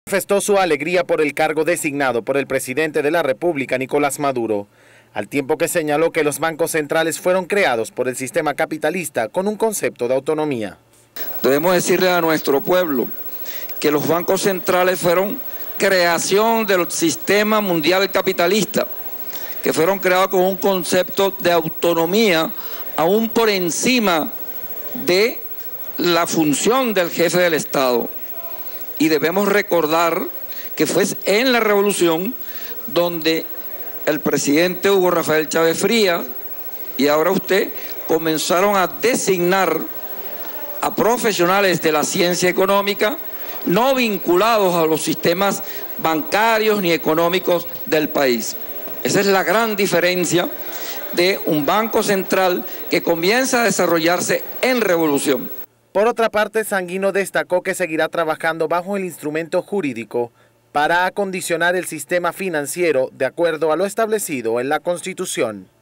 Manifestó su alegría por el cargo designado por el presidente de la República, Nicolás Maduro, al tiempo que señaló que los bancos centrales fueron creados por el sistema capitalista con un concepto de autonomía. Debemos decirle a nuestro pueblo que los bancos centrales fueron creación del sistema mundial capitalista, que fueron creados con un concepto de autonomía aún por encima de la función del jefe del Estado. Y debemos recordar que fue en la revolución donde el presidente Hugo Rafael Chávez Frías y ahora usted comenzaron a designar a profesionales de la ciencia económica no vinculados a los sistemas bancarios ni económicos del país. Esa es la gran diferencia de un banco central que comienza a desarrollarse en revolución. Por otra parte, Sanguino destacó que seguirá trabajando bajo el instrumento jurídico para acondicionar el sistema financiero de acuerdo a lo establecido en la Constitución.